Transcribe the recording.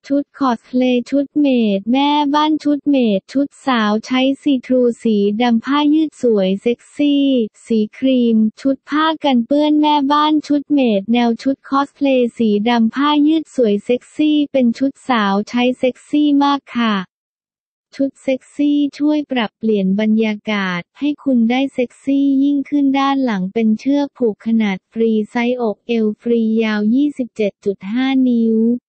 ชุดคอสเพลย์ชุดเมดแม่บ้านชุดเมดชุดสาวใช้ซีทรูสีดำผ้ายืดสวยเซ็กซี่สีครีมชุดผ้ากันเปื้อนแม่บ้านชุดเมดแนวชุดคอสเพลย์สีดำผ้ายืดสวยเซ็กซี่เป็นชุดสาวใช้เซ็กซี่มากค่ะชุดเซ็กซี่ช่วยปรับเปลี่ยนบรรยากาศให้คุณได้เซ็กซี่ยิ่งขึ้นด้านหลังเป็นเชือกผูกขนาดฟรีไซส์อกเอวฟรียาว 27.5 นิ้ว